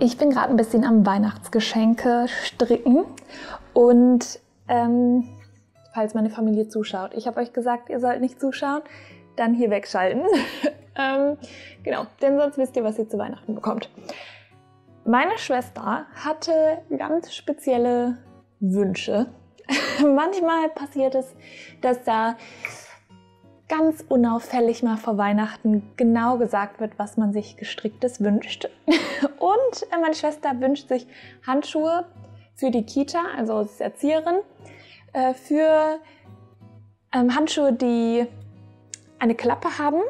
Ich bin gerade ein bisschen am Weihnachtsgeschenke stricken und falls meine Familie zuschaut, ich habe euch gesagt, ihr sollt nicht zuschauen, dann hier wegschalten. Genau, denn sonst wisst ihr, was ihr zu Weihnachten bekommt. Meine Schwester hatte ganz spezielle Wünsche. Manchmal passiert es, dass da ganz unauffällig mal vor Weihnachten genau gesagt wird, was man sich Gestricktes wünscht. Und meine Schwester wünscht sich Handschuhe für die Kita, also als Erzieherin, für Handschuhe, die eine Klappe haben,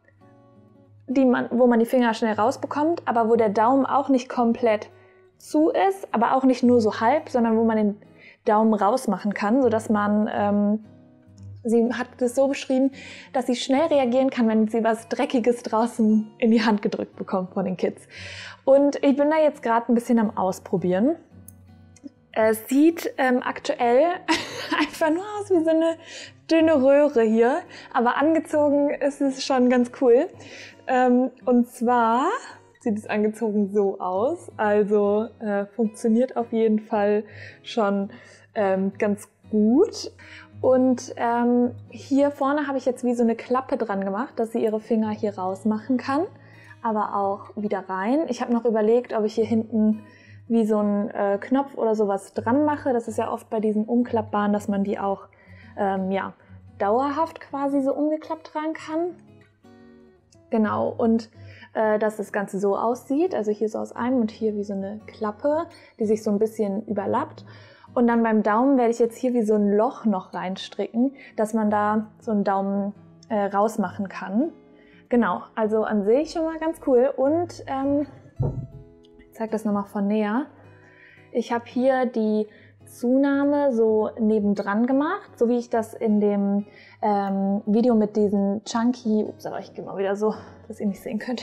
wo man die Finger schnell rausbekommt, aber wo der Daumen auch nicht komplett zu ist, aber auch nicht nur so halb, sondern wo man den Daumen rausmachen kann, sodass man sie hat es so beschrieben, dass sie schnell reagieren kann, wenn sie was Dreckiges draußen in die Hand gedrückt bekommt von den Kids. Und ich bin da jetzt gerade ein bisschen am Ausprobieren. Es sieht aktuell einfach nur aus wie so eine dünne Röhre hier, aber angezogen ist es schon ganz cool. Und zwar sieht es angezogen so aus, also funktioniert auf jeden Fall schon ganz gut. Und hier vorne habe ich jetzt wie so eine Klappe dran gemacht, dass sie ihre Finger hier rausmachen kann, aber auch wieder rein. Ich habe noch überlegt, ob ich hier hinten wie so einen Knopf oder sowas dran mache. Das ist ja oft bei diesen umklappbaren, dass man die auch dauerhaft quasi so umgeklappt tragen kann. Genau, und dass das Ganze so aussieht, also hier so aus einem und hier wie so eine Klappe, die sich so ein bisschen überlappt. Und dann beim Daumen werde ich jetzt hier wie so ein Loch noch reinstricken, dass man da so einen Daumen rausmachen kann. Genau, also an sich schon mal ganz cool. Und ich zeige das nochmal von näher. Ich habe hier die Zunahme so nebendran gemacht, so wie ich das in dem Video mit diesen Chunky, aber ich gehe mal wieder so, dass ihr nicht sehen könnt.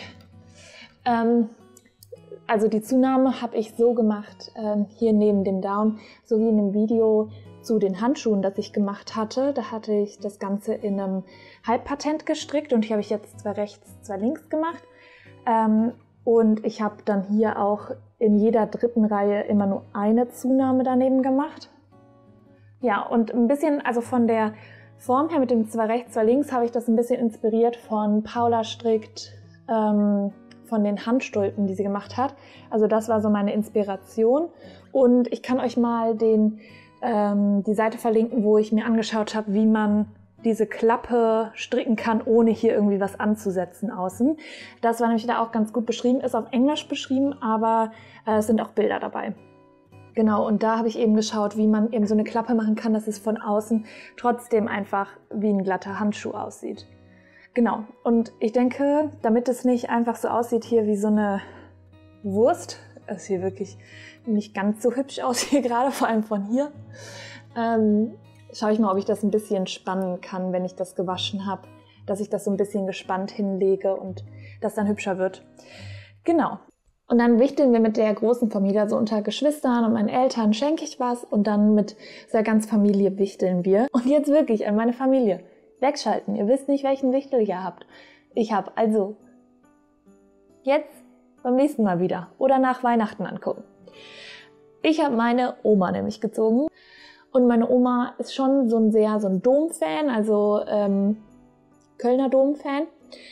Also die Zunahme habe ich so gemacht, hier neben dem Daumen, so wie in dem Video zu den Handschuhen, das ich gemacht hatte. Da hatte ich das Ganze in einem Halbpatent gestrickt und hier habe ich jetzt zwei rechts, zwei links gemacht. Und ich habe dann hier auch in jeder dritten Reihe immer nur eine Zunahme daneben gemacht. Ja, und ein bisschen, also von der Form her mit dem zwei rechts, zwei links, habe ich das ein bisschen inspiriert von Paula Strickt, von den Handstulpen, die sie gemacht hat. Also das war so meine Inspiration. Und ich kann euch mal die Seite verlinken, wo ich mir angeschaut habe, wie man diese Klappe stricken kann, ohne hier irgendwie was anzusetzen außen. Das war nämlich da auch ganz gut beschrieben, ist auf Englisch beschrieben, aber es sind auch Bilder dabei. Genau, und da habe ich eben geschaut, wie man eben so eine Klappe machen kann, dass es von außen trotzdem einfach wie ein glatter Handschuh aussieht. Genau, und ich denke, damit es nicht einfach so aussieht hier wie so eine Wurst, es hier wirklich nicht ganz so hübsch aus hier gerade, vor allem von hier, schaue ich mal, ob ich das ein bisschen spannen kann, wenn ich das gewaschen habe, dass ich das so ein bisschen gespannt hinlege und das dann hübscher wird. Genau. Und dann wichteln wir mit der großen Familie, also unter Geschwistern und meinen Eltern schenke ich was und dann mit der ganzen Familie wichteln wir. Und jetzt wirklich an meine Familie. Wegschalten. Ihr wisst nicht, welchen Wichtel ihr habt. Ich habe also jetzt beim nächsten Mal wieder oder nach Weihnachten angucken. Ich habe meine Oma nämlich gezogen und meine Oma ist schon so ein Dom-Fan, also Kölner Dom-Fan.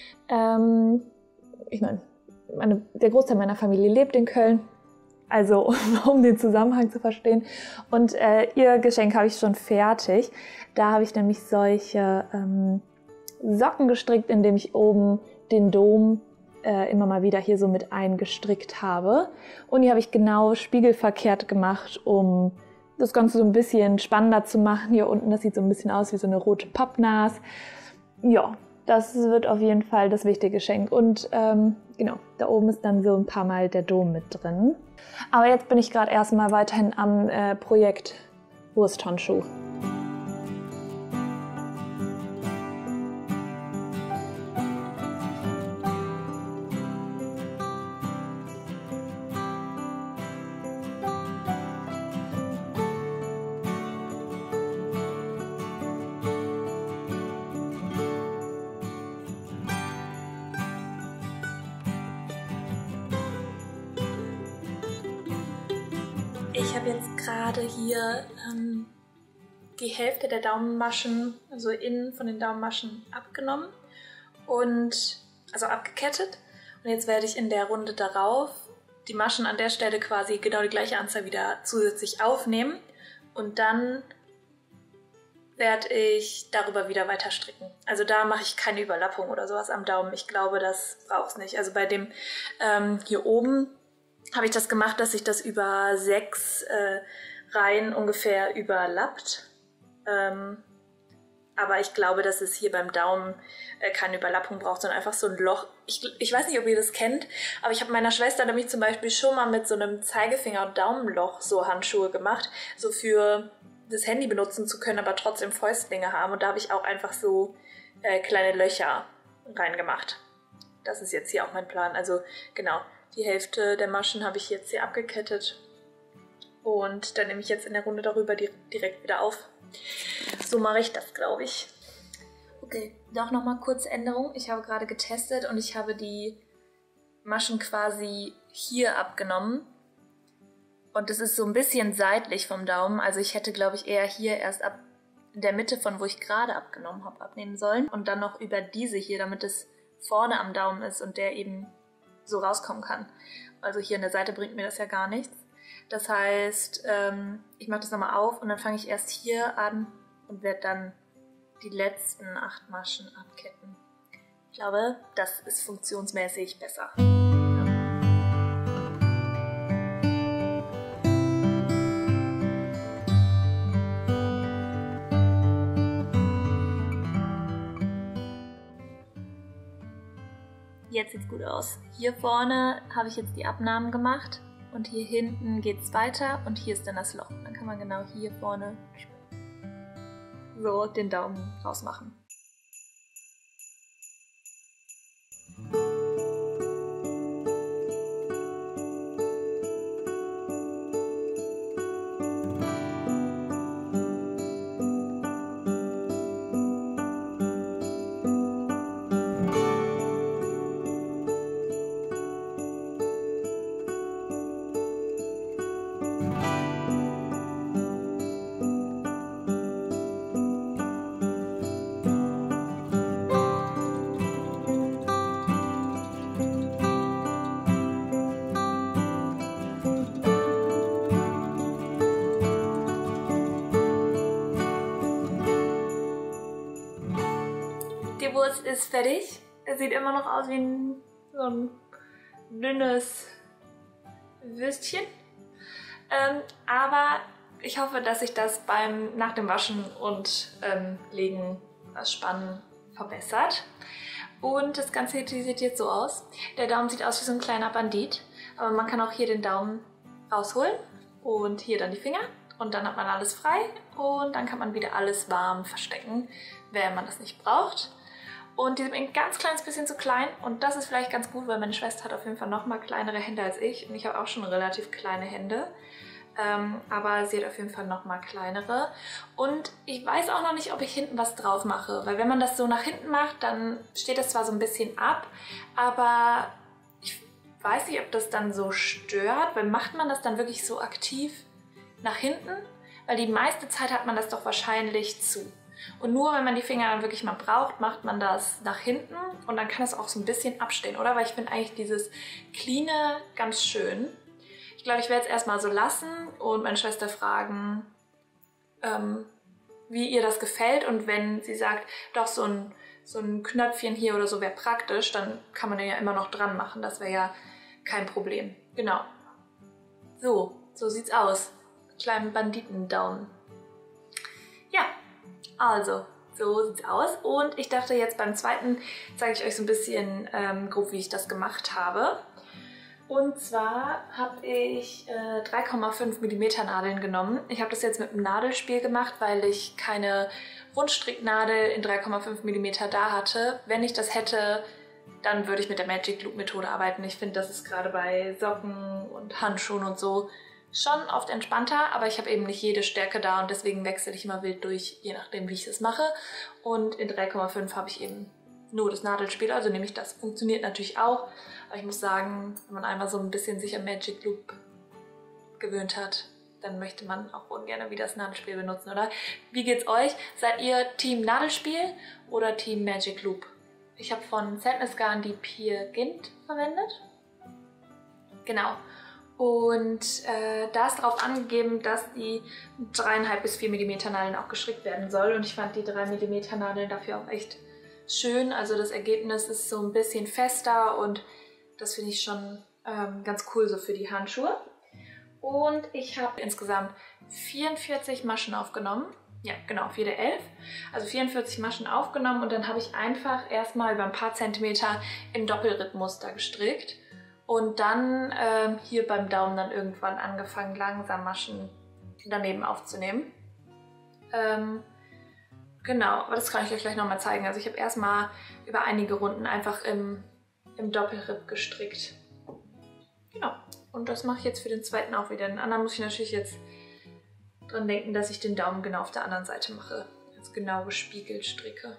Ich meine, der Großteil meiner Familie lebt in Köln, also um den Zusammenhang zu verstehen. Und ihr Geschenk habe ich schon fertig. Da habe ich nämlich solche Socken gestrickt, indem ich oben den Dom immer mal wieder hier so mit eingestrickt habe. Und die habe ich genau spiegelverkehrt gemacht, um das Ganze so ein bisschen spannender zu machen. Hier unten, das sieht so ein bisschen aus wie so eine rote Pappnas. Ja, das wird auf jeden Fall das wichtige Geschenk. Und genau, da oben ist dann so ein paar Mal der Dom mit drin. Aber jetzt bin ich gerade erstmal weiterhin am Projekt Wursthandschuh. Ich habe jetzt gerade hier die Hälfte der Daumenmaschen, also innen von den Daumenmaschen abgenommen und also abgekettet. Und jetzt werde ich in der Runde darauf die Maschen an der Stelle quasi genau die gleiche Anzahl wieder zusätzlich aufnehmen und dann werde ich darüber wieder weiter stricken. Also da mache ich keine Überlappung oder sowas am Daumen. Ich glaube, das braucht es nicht. Also bei dem hier oben habe ich das gemacht, dass sich das über 6 Reihen ungefähr überlappt. Aber ich glaube, dass es hier beim Daumen keine Überlappung braucht, sondern einfach so ein Loch. Ich weiß nicht, ob ihr das kennt, aber ich habe meiner Schwester nämlich zum Beispiel schon mal mit so einem Zeigefinger- und Daumenloch so Handschuhe gemacht, so für das Handy benutzen zu können, aber trotzdem Fäustlinge haben. Und da habe ich auch einfach so kleine Löcher reingemacht. Das ist jetzt hier auch mein Plan. Also genau, die Hälfte der Maschen habe ich jetzt hier abgekettet. Und dann nehme ich jetzt in der Runde darüber direkt wieder auf. So mache ich das, glaube ich. Okay, doch nochmal kurze Änderung. Ich habe gerade getestet und ich habe die Maschen quasi hier abgenommen. Und es ist so ein bisschen seitlich vom Daumen. Also ich hätte, glaube ich, eher hier erst ab in der Mitte von wo ich gerade abgenommen habe, abnehmen sollen. Und dann noch über diese hier, damit es vorne am Daumen ist und der eben so rauskommen kann. Also hier an der Seite bringt mir das ja gar nichts. Das heißt, ich mache das nochmal auf und dann fange ich erst hier an und werde dann die letzten 8 Maschen abketten. Ich glaube, das ist funktionsmäßig besser. Jetzt sieht es gut aus. Hier vorne habe ich jetzt die Abnahmen gemacht. Und hier hinten geht es weiter und hier ist dann das Loch. Dann kann man genau hier vorne so den Daumen rausmachen. Die Wurst ist fertig. Es sieht immer noch aus wie so ein dünnes Würstchen. Aber ich hoffe, dass sich das nach dem Waschen und Legen, Spannen verbessert. Und das Ganze sieht jetzt so aus. Der Daumen sieht aus wie so ein kleiner Bandit. Aber man kann auch hier den Daumen rausholen und hier dann die Finger. Und dann hat man alles frei und dann kann man wieder alles warm verstecken, wenn man das nicht braucht. Und die sind ein ganz kleines bisschen zu klein und das ist vielleicht ganz gut, weil meine Schwester hat auf jeden Fall noch mal kleinere Hände als ich und ich habe auch schon relativ kleine Hände. Aber sie hat auf jeden Fall noch mal kleinere. Und ich weiß auch noch nicht, ob ich hinten was drauf mache, weil wenn man das so nach hinten macht, dann steht das zwar so ein bisschen ab, aber ich weiß nicht, ob das dann so stört, weil macht man das dann wirklich so aktiv nach hinten? Weil die meiste Zeit hat man das doch wahrscheinlich zu. Und nur wenn man die Finger dann wirklich mal braucht, macht man das nach hinten und dann kann es auch so ein bisschen abstehen, oder? Weil ich finde eigentlich dieses Cleane ganz schön. Ich glaube, ich werde es erstmal so lassen und meine Schwester fragen, wie ihr das gefällt. Und wenn sie sagt, doch so ein Knöpfchen hier oder so wäre praktisch, dann kann man den ja immer noch dran machen. Das wäre ja kein Problem. Genau. So sieht's aus. Kleinen Banditendaumen. Ja. Also, so sieht's aus und ich dachte jetzt beim zweiten zeige ich euch so ein bisschen grob, wie ich das gemacht habe. Und zwar habe ich 3,5 mm Nadeln genommen. Ich habe das jetzt mit einem Nadelspiel gemacht, weil ich keine Rundstricknadel in 3,5 mm da hatte. Wenn ich das hätte, dann würde ich mit der Magic Loop Methode arbeiten. Ich finde, das ist gerade bei Socken und Handschuhen und so schon oft entspannter, aber ich habe eben nicht jede Stärke da und deswegen wechsle ich immer wild durch, je nachdem wie ich es mache. Und in 3,5 habe ich eben nur das Nadelspiel, also nehme ich das. Funktioniert natürlich auch, aber ich muss sagen, wenn man einmal so ein bisschen sich an Magic Loop gewöhnt hat, dann möchte man auch ungern wieder das Nadelspiel benutzen, oder? Wie geht's euch? Seid ihr Team Nadelspiel oder Team Magic Loop? Ich habe von Sadness Garn die Peer Gynt verwendet. Genau. Und da ist darauf angegeben, dass die 3,5 bis 4 mm Nadeln auch gestrickt werden soll. Und ich fand die 3 mm Nadeln dafür auch echt schön. Also das Ergebnis ist so ein bisschen fester und das finde ich schon ganz cool so für die Handschuhe. Und ich habe insgesamt 44 Maschen aufgenommen. Ja, genau, 4 der 11. Also 44 Maschen aufgenommen und dann habe ich einfach erstmal über ein paar Zentimeter in Doppelrippmuster gestrickt. Und dann hier beim Daumen dann irgendwann angefangen, langsam Maschen daneben aufzunehmen. Genau, aber das kann ich euch gleich nochmal zeigen. Also ich habe erstmal über einige Runden einfach im Doppelripp gestrickt. Genau, und das mache ich jetzt für den zweiten auch wieder. Den anderen muss ich natürlich jetzt dran denken, dass ich den Daumen genau auf der anderen Seite mache. Also genau gespiegelt stricke.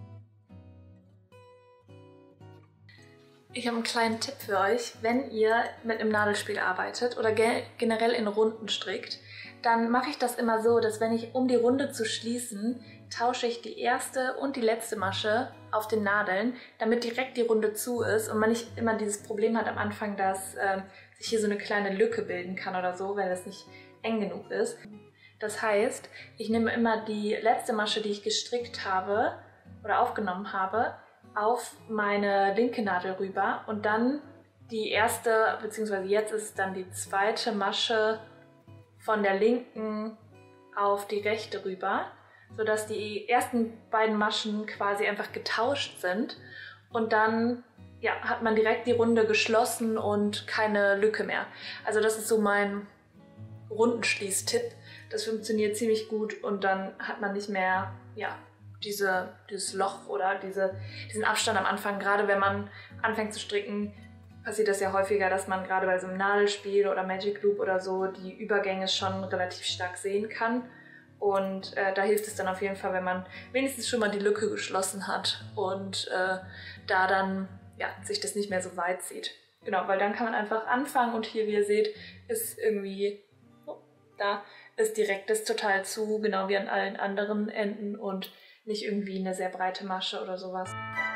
Ich habe einen kleinen Tipp für euch. Wenn ihr mit einem Nadelspiel arbeitet oder generell in Runden strickt, dann mache ich das immer so, dass wenn ich, um die Runde zu schließen, tausche ich die erste und die letzte Masche auf den Nadeln, damit direkt die Runde zu ist und man nicht immer dieses Problem hat am Anfang, dass sich hier so eine kleine Lücke bilden kann oder so, weil es nicht eng genug ist. Das heißt, ich nehme immer die letzte Masche, die ich gestrickt habe oder aufgenommen habe, auf meine linke Nadel rüber und dann die erste, beziehungsweise jetzt ist es dann die zweite Masche von der linken auf die rechte rüber, sodass die ersten beiden Maschen quasi einfach getauscht sind und dann ja, hat man direkt die Runde geschlossen und keine Lücke mehr. Also das ist so mein Rundenschließtipp. Das funktioniert ziemlich gut und dann hat man nicht mehr ja, dieses Loch oder diesen Abstand am Anfang. Gerade wenn man anfängt zu stricken, passiert das ja häufiger, dass man gerade bei so einem Nadelspiel oder Magic Loop oder so die Übergänge schon relativ stark sehen kann. Und da hilft es dann auf jeden Fall, wenn man wenigstens schon mal die Lücke geschlossen hat und da dann ja, sich das nicht mehr so weit zieht. Genau, weil dann kann man einfach anfangen und hier, wie ihr seht, ist irgendwie, da ist direkt das total zu, genau wie an allen anderen Enden und nicht irgendwie eine sehr breite Masche oder sowas.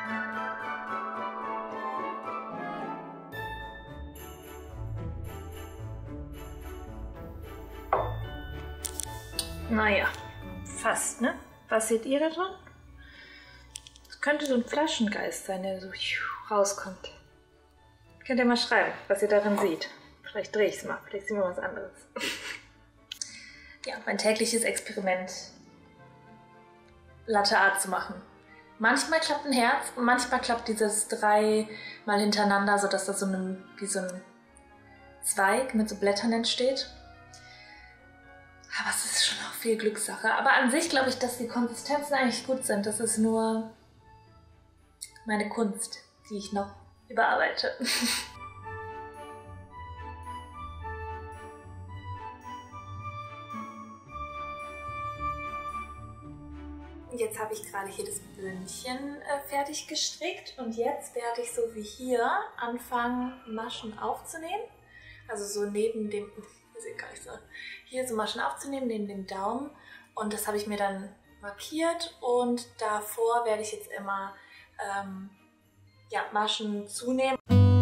Naja, fast, ne? Was seht ihr da drin? Es könnte so ein Flaschengeist sein, der so rauskommt. Könnt ihr mal schreiben, was ihr darin seht. Vielleicht drehe ich es mal, vielleicht sehen wir was anderes. Ja, mein tägliches Experiment, Latte Art zu machen. Manchmal klappt ein Herz und manchmal klappt dieses 3 mal hintereinander, sodass da so wie so ein Zweig mit so Blättern entsteht. Aber es ist schon auch viel Glückssache. Aber an sich glaube ich, dass die Konsistenzen eigentlich gut sind. Das ist nur meine Kunst, die ich noch überarbeite. Jetzt habe ich gerade hier das Bündchen fertig gestrickt und jetzt werde ich so wie hier anfangen, Maschen aufzunehmen. Also so neben dem, ihr seht gar nicht so, hier so Maschen aufzunehmen neben dem Daumen und das habe ich mir dann markiert und davor werde ich jetzt immer ja, Maschen zunehmen.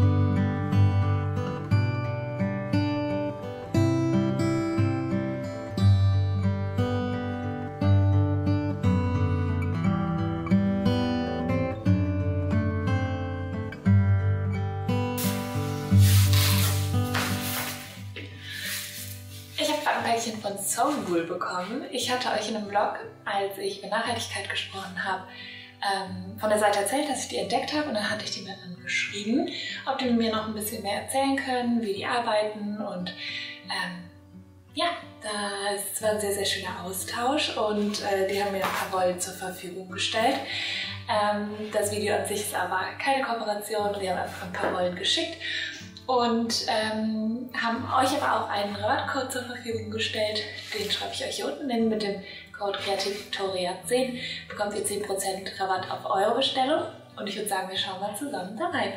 Von Soulwool bekommen. Ich hatte euch in einem Blog, als ich über Nachhaltigkeit gesprochen habe, von der Seite erzählt, dass ich die entdeckt habe und dann hatte ich die mir dann geschrieben, ob die mir noch ein bisschen mehr erzählen können, wie die arbeiten und ja, das war ein sehr, sehr schöner Austausch und die haben mir ein paar Wollen zur Verfügung gestellt. Das Video an sich ist aber keine Kooperation, die haben einfach ein paar Wollen geschickt. Und haben euch aber auch einen Rabattcode zur Verfügung gestellt. Den schreibe ich euch hier unten hin. Mit dem Code KreativVictoria10 bekommt ihr 10% Rabatt auf eure Bestellung. Und ich würde sagen, wir schauen mal zusammen da rein.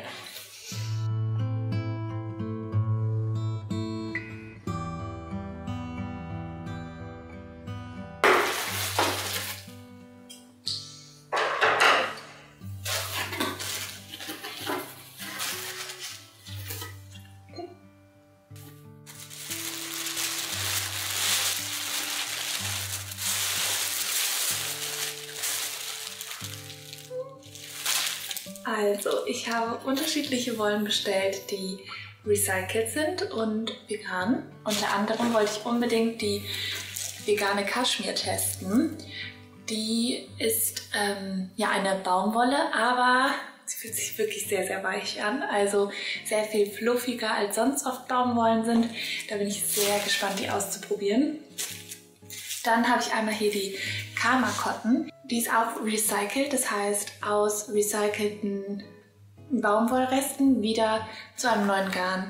Also, ich habe unterschiedliche Wollen bestellt, die recycelt sind und vegan. Unter anderem wollte ich unbedingt die vegane Kaschmir testen. Die ist ja eine Baumwolle, aber sie fühlt sich wirklich sehr, sehr weich an. Also sehr viel fluffiger als sonst oft Baumwollen sind. Da bin ich sehr gespannt, die auszuprobieren. Dann habe ich einmal hier die Karma Cotton. Die ist auch recycelt, das heißt aus recycelten Baumwollresten wieder zu einem neuen Garn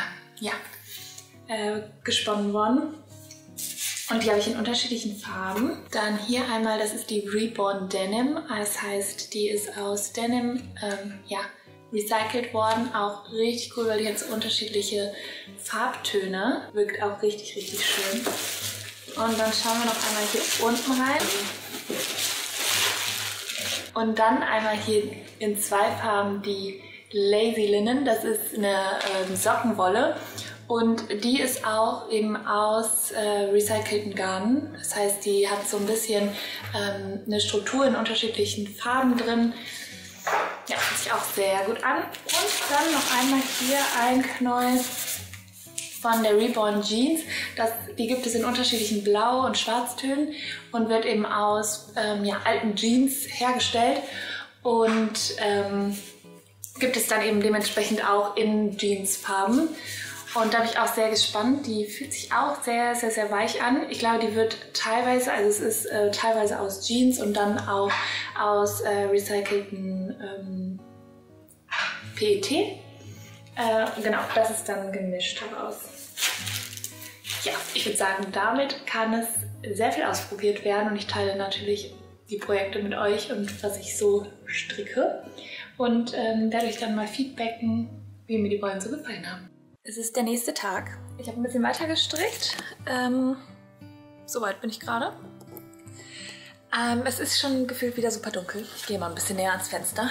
gesponnen worden. Und die habe ich in unterschiedlichen Farben. Dann hier einmal, das ist die Reborn Denim. Das heißt, die ist aus Denim recycelt worden. Auch richtig cool, weil die hat so unterschiedliche Farbtöne. Wirkt auch richtig, richtig schön. Und dann schauen wir noch einmal hier unten rein. Und dann einmal hier in zwei Farben die Lazy Linen. Das ist eine Sockenwolle. Und die ist auch eben aus recycelten Garnen. Das heißt, die hat so ein bisschen eine Struktur in unterschiedlichen Farben drin. Ja, fühlt sich auch sehr gut an. Und dann noch einmal hier ein Knäuel von der Reborn Jeans. Die gibt es in unterschiedlichen Blau- und Schwarztönen und wird eben aus alten Jeans hergestellt und gibt es dann eben dementsprechend auch in Jeansfarben. Und da bin ich auch sehr gespannt. Die fühlt sich auch sehr, sehr, sehr weich an. Ich glaube, die wird teilweise, also es ist teilweise aus Jeans und dann auch aus recycelten PET. Genau, das ist dann gemischt heraus. Ja, ich würde sagen, damit kann es sehr viel ausprobiert werden und ich teile natürlich die Projekte mit euch und was ich so stricke und werde euch dann mal feedbacken, wie mir die Wollen so gefallen haben. Es ist der nächste Tag. Ich habe ein bisschen weiter gestrickt. Soweit bin ich gerade. Es ist schon gefühlt wieder super dunkel. Ich gehe mal ein bisschen näher ans Fenster.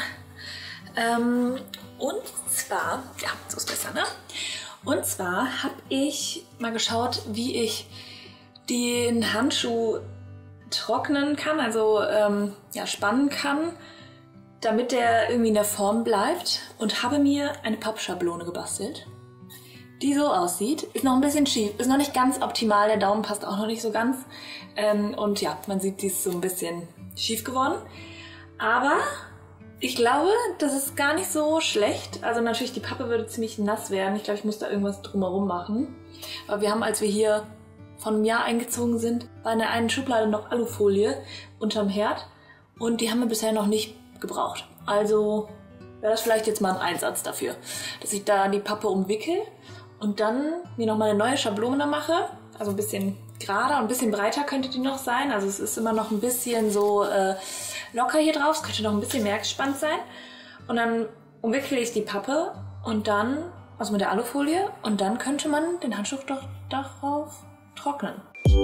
Und zwar, ja, so ist besser, ne? Und zwar habe ich mal geschaut, wie ich den Handschuh trocknen kann, also spannen kann, damit der irgendwie in der Form bleibt und habe mir eine Pappschablone gebastelt, die so aussieht. Ist noch ein bisschen schief, ist noch nicht ganz optimal, der Daumen passt auch noch nicht so ganz und ja, man sieht, die ist so ein bisschen schief geworden, aber ich glaube, das ist gar nicht so schlecht. Also natürlich, die Pappe würde ziemlich nass werden. Ich glaube, ich muss da irgendwas drumherum machen. Aber wir haben, als wir hier vor einem Jahr eingezogen sind, war in der einen Schublade noch Alufolie unterm Herd. Und die haben wir bisher noch nicht gebraucht. Also wäre das vielleicht jetzt mal ein Einsatz dafür, dass ich da die Pappe umwickel und dann mir nochmal eine neue Schablone mache. Also ein bisschen gerader und ein bisschen breiter könnte die noch sein. Also es ist immer noch ein bisschen so locker hier drauf. Es könnte noch ein bisschen mehr gespannt sein. Und dann umwickle ich die Pappe und dann, also mit der Alufolie, und dann könnte man den Handschuh doch darauf trocknen.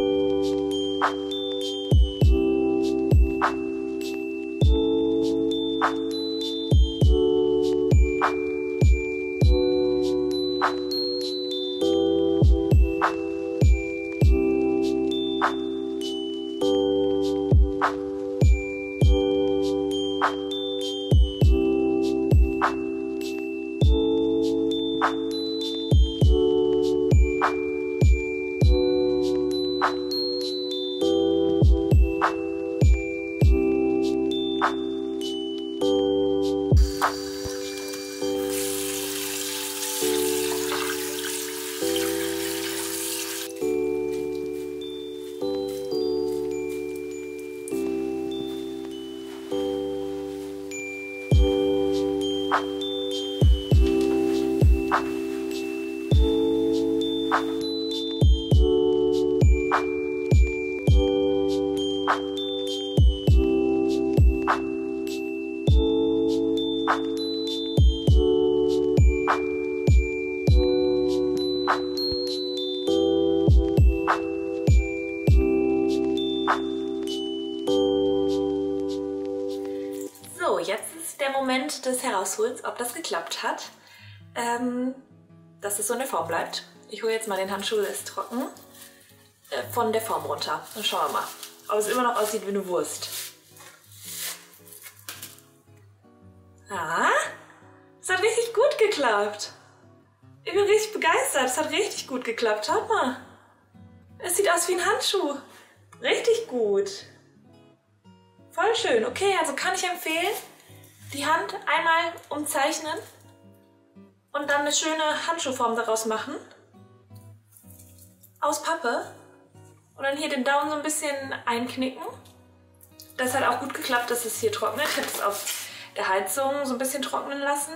Moment des Herausholens, ob das geklappt hat, dass es so in der Form bleibt. Ich hole jetzt mal den Handschuh, der ist trocken, von der Form runter. Dann schauen wir mal, ob es immer noch aussieht wie eine Wurst. Ah, das hat richtig gut geklappt. Ich bin richtig begeistert. Es hat richtig gut geklappt. Schaut mal. Es sieht aus wie ein Handschuh. Richtig gut. Voll schön. Okay, also kann ich empfehlen, die Hand einmal umzeichnen und dann eine schöne Handschuhform daraus machen. Aus Pappe. Und dann hier den Daumen so ein bisschen einknicken. Das hat auch gut geklappt, dass es hier trocknet. Ich habe es auf der Heizung so ein bisschen trocknen lassen.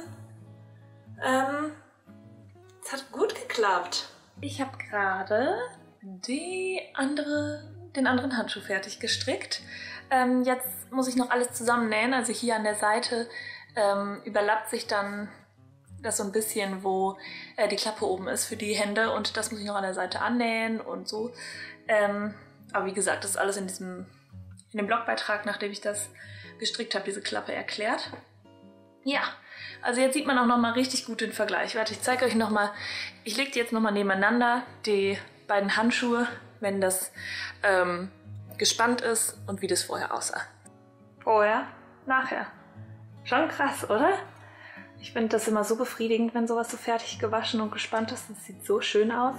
Es hat gut geklappt. Ich habe gerade den anderen Handschuh fertig gestrickt. Jetzt muss ich noch alles zusammennähen. Also hier an der Seite überlappt sich dann das so ein bisschen, wo die Klappe oben ist für die Hände. Und das muss ich noch an der Seite annähen und so. Aber wie gesagt, das ist alles in dem Blogbeitrag, nachdem ich das gestrickt habe, diese Klappe erklärt. Ja, also jetzt sieht man auch nochmal richtig gut den Vergleich. Warte, ich zeige euch nochmal. Ich lege die jetzt nochmal nebeneinander, die beiden Handschuhe, wenn das gespannt ist und wie das vorher aussah. Vorher, nachher. Schon krass, oder? Ich finde das immer so befriedigend, wenn sowas so fertig gewaschen und gespannt ist. Das sieht so schön aus.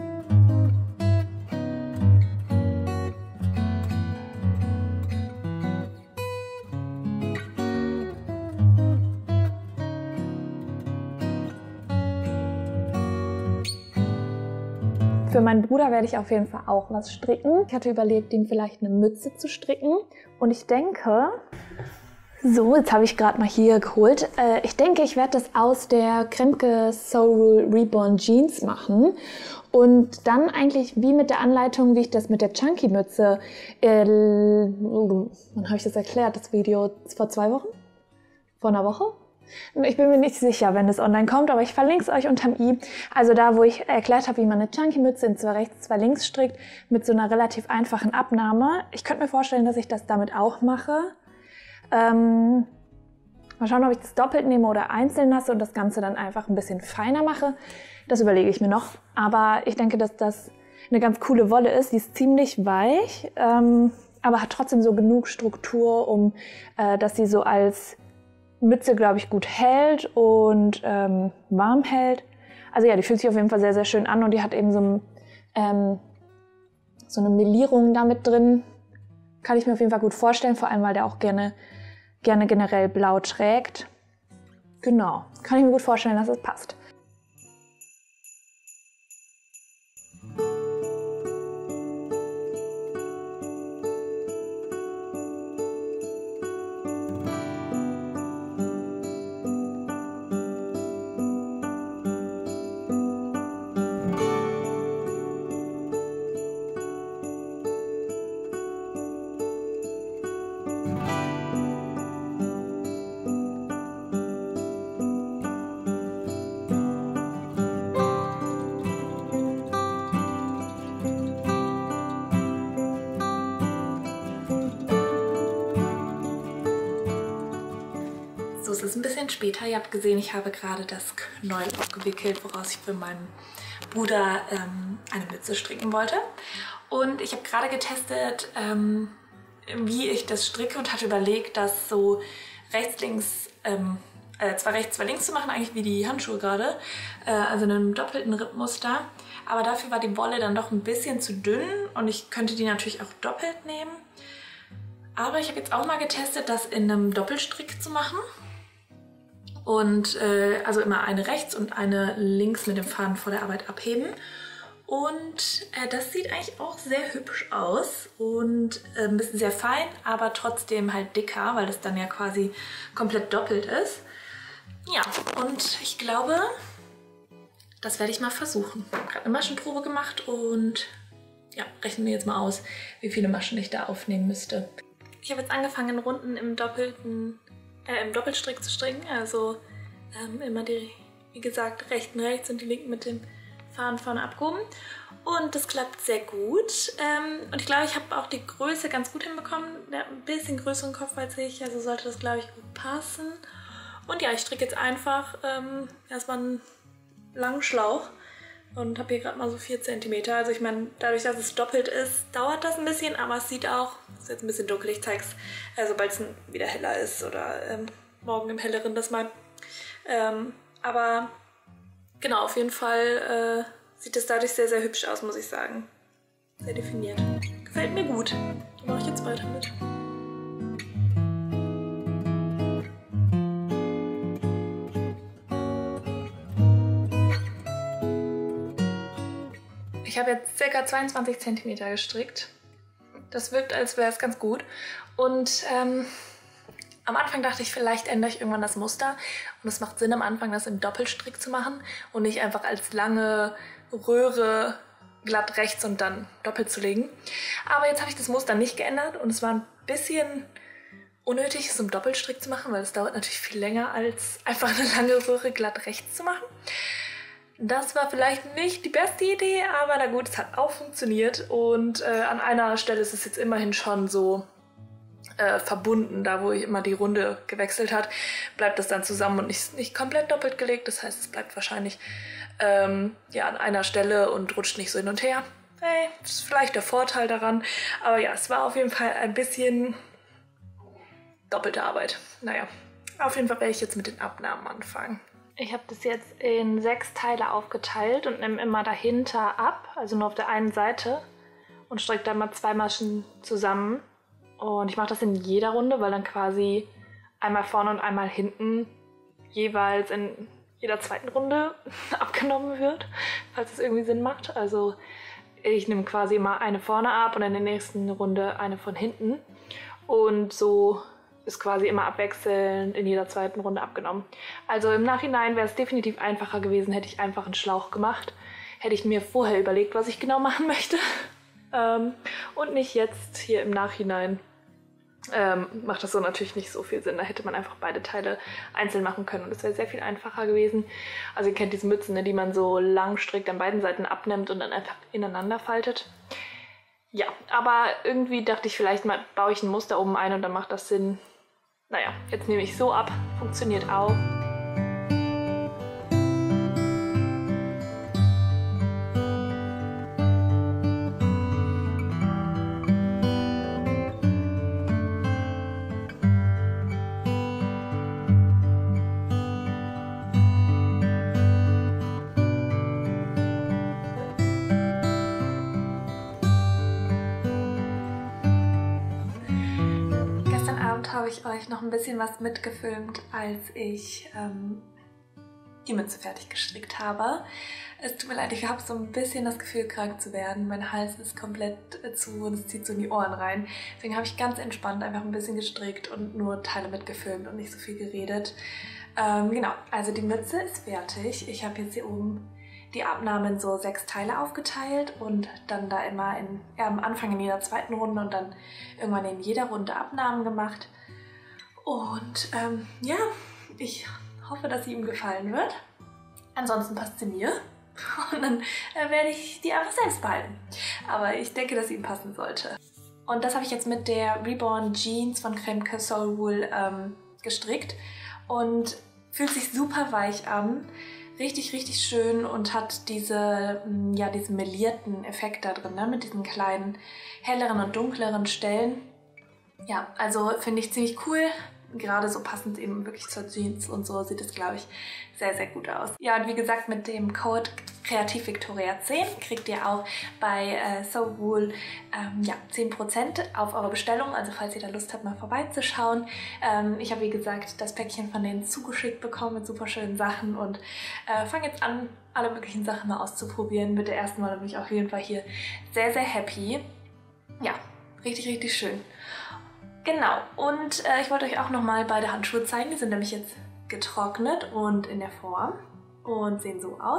Für meinen Bruder werde ich auf jeden Fall auch was stricken. Ich hatte überlegt, ihm vielleicht eine Mütze zu stricken. Und ich denke, so, jetzt habe ich gerade mal hier geholt. Ich denke, ich werde das aus der Kremke Soul Reborn Jeans machen. Und dann eigentlich wie mit der Anleitung, wie ich das mit der Chunky Mütze, wann habe ich das erklärt, das Video? Vor 2 Wochen? Vor einer Woche? Ich bin mir nicht sicher, wenn das online kommt, aber ich verlinke es euch unterm i. Also da, wo ich erklärt habe, wie man eine Chunky-Mütze in 2 rechts, 2 links strickt, mit so einer relativ einfachen Abnahme. Ich könnte mir vorstellen, dass ich das damit auch mache. Mal schauen, ob ich das doppelt nehme oder einzeln lasse und das Ganze dann einfach ein bisschen feiner mache. Das überlege ich mir noch. Aber ich denke, dass das eine ganz coole Wolle ist. Die ist ziemlich weich, aber hat trotzdem so genug Struktur, um dass sie so als Mütze, glaube ich, gut hält und warm hält. Also ja, die fühlt sich auf jeden Fall sehr, sehr schön an und die hat eben so eine Melierung damit drin. Kann ich mir auf jeden Fall gut vorstellen, vor allem, weil der auch gerne generell blau trägt. Genau, kann ich mir gut vorstellen, dass es passt. So, es ist ein bisschen später. Ihr habt gesehen, ich habe gerade das Knäuel aufgewickelt, woraus ich für meinen Bruder eine Mütze stricken wollte. Und ich habe gerade getestet, wie ich das stricke und hatte überlegt, das so rechts, links, zwei rechts, zwei links zu machen, eigentlich wie die Handschuhe gerade. Also in einem doppelten Rippmuster. Aber dafür war die Wolle dann doch ein bisschen zu dünn und ich könnte die natürlich auch doppelt nehmen. Aber ich habe jetzt auch mal getestet, das in einem Doppelstrick zu machen. Und also immer eine rechts und eine links mit dem Faden vor der Arbeit abheben. Und das sieht eigentlich auch sehr hübsch aus und ein bisschen sehr fein, aber trotzdem halt dicker, weil das dann ja quasi komplett doppelt ist. Ja, und ich glaube, das werde ich mal versuchen. Ich habe gerade eine Maschenprobe gemacht und ja, rechnen wir jetzt mal aus, wie viele Maschen ich da aufnehmen müsste. Ich habe jetzt angefangen, Runden im Doppelstrick zu stricken, also immer die, wie gesagt, rechten rechts und die linken mit dem Faden vorne abgehoben. Und das klappt sehr gut. Und ich glaube, ich habe auch die Größe ganz gut hinbekommen. Der hat ein bisschen größeren Kopf als ich, also sollte das, glaube ich, gut passen. Und ja, ich stricke jetzt einfach erstmal einen langen Schlauch und habe hier gerade mal so 4 cm. Also ich meine, dadurch, dass es doppelt ist, dauert das ein bisschen, aber es sieht auch, ist jetzt ein bisschen dunkel, ich zeige es, sobald es wieder heller ist oder morgen im helleren das mal. Aber genau, auf jeden Fall sieht es dadurch sehr, sehr hübsch aus, muss ich sagen. Sehr definiert. Gefällt mir gut. Da mache ich jetzt weiter mit. Ich habe jetzt ca. 22 cm gestrickt. Das wirkt, als wäre es ganz gut. Und am Anfang dachte ich, vielleicht ändere ich irgendwann das Muster. Und es macht Sinn, am Anfang das im Doppelstrick zu machen und nicht einfach als lange Röhre glatt rechts und dann doppelt zu legen. Aber jetzt habe ich das Muster nicht geändert und es war ein bisschen unnötig, es im Doppelstrick zu machen, weil es dauert natürlich viel länger, als einfach eine lange Röhre glatt rechts zu machen. Das war vielleicht nicht die beste Idee, aber na gut, es hat auch funktioniert und an einer Stelle ist es jetzt immerhin schon so verbunden, da wo ich immer die Runde gewechselt hat, bleibt das dann zusammen und nicht komplett doppelt gelegt. Das heißt, es bleibt wahrscheinlich ja, an einer Stelle und rutscht nicht so hin und her. Hey, das ist vielleicht der Vorteil daran, aber ja, es war auf jeden Fall ein bisschen doppelte Arbeit. Naja, auf jeden Fall werde ich jetzt mit den Abnahmen anfangen. Ich habe das jetzt in 6 Teile aufgeteilt und nehme immer dahinter ab, also nur auf der einen Seite und strecke dann mal 2 Maschen zusammen. Und ich mache das in jeder Runde, weil dann quasi einmal vorne und einmal hinten jeweils in jeder zweiten Runde abgenommen wird, falls es irgendwie Sinn macht. Also ich nehme quasi immer eine vorne ab und in der nächsten Runde eine von hinten. Und so ist quasi immer abwechselnd in jeder zweiten Runde abgenommen. Also im Nachhinein wäre es definitiv einfacher gewesen, hätte ich einfach einen Schlauch gemacht. Hätte ich mir vorher überlegt, was ich genau machen möchte. Und nicht jetzt hier im Nachhinein. Macht das so natürlich nicht so viel Sinn. Da hätte man einfach beide Teile einzeln machen können und das wäre sehr viel einfacher gewesen. Also ihr kennt diese Mützen, ne, die man so lang strickt, an beiden Seiten abnimmt und dann einfach ineinander faltet. Ja, aber irgendwie dachte ich, vielleicht mal baue ich ein Muster oben ein und dann macht das Sinn. Naja, jetzt nehme ich so ab, funktioniert auch. Habe ich euch noch ein bisschen was mitgefilmt, als ich die Mütze fertig gestrickt habe. Es tut mir leid, ich habe so ein bisschen das Gefühl, krank zu werden. Mein Hals ist komplett zu und es zieht so in die Ohren rein. Deswegen habe ich ganz entspannt einfach ein bisschen gestrickt und nur Teile mitgefilmt und nicht so viel geredet. Genau, also die Mütze ist fertig. Ich habe jetzt hier oben die Abnahmen in so 6 Teile aufgeteilt und dann da immer am Anfang in jeder zweiten Runde und dann irgendwann in jeder Runde Abnahmen gemacht. Und ja, ich hoffe, dass sie ihm gefallen wird. Ansonsten passt sie mir und dann werde ich die einfach selbst behalten. Aber ich denke, dass sie ihm passen sollte. Und das habe ich jetzt mit der Reborn Jeans von Kremke Soul Wool gestrickt und fühlt sich super weich an. Richtig, richtig schön und hat diesen melierten Effekt da drin, ne? Mit diesen kleinen helleren und dunkleren Stellen. Ja, also finde ich ziemlich cool. Gerade so passend eben wirklich zur Jeans und so sieht es, glaube ich, sehr, sehr gut aus. Ja, und wie gesagt, mit dem Code KreativVictoria10 kriegt ihr auch bei Soul Wool 10% auf eure Bestellung. Also falls ihr da Lust habt, mal vorbeizuschauen. Ich habe, wie gesagt, das Päckchen von denen zugeschickt bekommen mit super schönen Sachen und fange jetzt an, alle möglichen Sachen mal auszuprobieren. Mit der ersten Mal bin ich auf jeden Fall hier sehr, sehr happy. Ja, richtig, richtig schön. Genau, und ich wollte euch auch nochmal beide Handschuhe zeigen. Die sind nämlich jetzt getrocknet und in der Form und sehen so aus.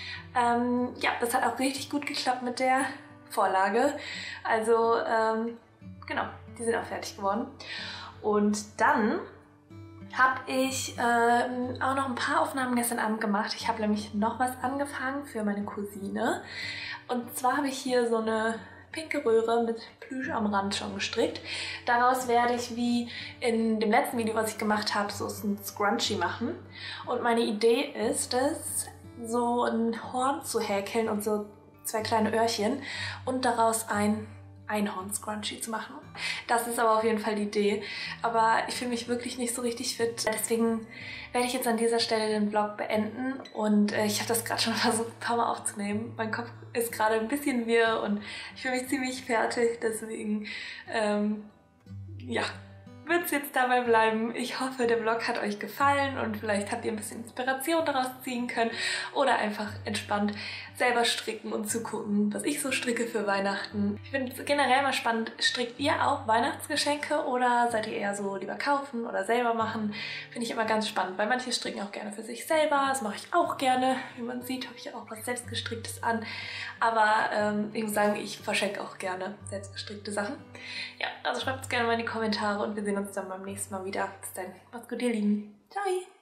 Ja, das hat auch richtig gut geklappt mit der Vorlage. Also, genau, die sind auch fertig geworden. Und dann habe ich auch noch ein paar Aufnahmen gestern Abend gemacht. Ich habe nämlich noch was angefangen für meine Cousine. Und zwar habe ich hier so eine pinke Röhre mit Plüsch am Rand schon gestrickt. Daraus werde ich, wie in dem letzten Video, was ich gemacht habe, so ein Scrunchie machen. Und meine Idee ist es, so ein Horn zu häkeln und so 2 kleine Öhrchen und daraus ein Einhorn-Scrunchie zu machen. Das ist aber auf jeden Fall die Idee. Aber ich fühle mich wirklich nicht so richtig fit. Deswegen werde ich jetzt an dieser Stelle den Vlog beenden. Und ich habe das gerade schon versucht, ein paar Mal aufzunehmen. Mein Kopf ist gerade ein bisschen wirr und ich fühle mich ziemlich fertig. Deswegen, ja, wird es jetzt dabei bleiben. Ich hoffe, der Vlog hat euch gefallen und vielleicht habt ihr ein bisschen Inspiration daraus ziehen können oder einfach entspannt selber stricken und zugucken, was ich so stricke für Weihnachten. Ich finde es generell mal spannend, strickt ihr auch Weihnachtsgeschenke oder seid ihr eher so lieber kaufen oder selber machen? Finde ich immer ganz spannend, weil manche stricken auch gerne für sich selber, das mache ich auch gerne. Wie man sieht, habe ich ja auch was Selbstgestricktes an, aber ich muss sagen, ich verschenke auch gerne selbstgestrickte Sachen. Ja, also schreibt es gerne mal in die Kommentare und wir sehen uns dann beim nächsten Mal wieder. Bis dann, macht's gut ihr Lieben. Ciao!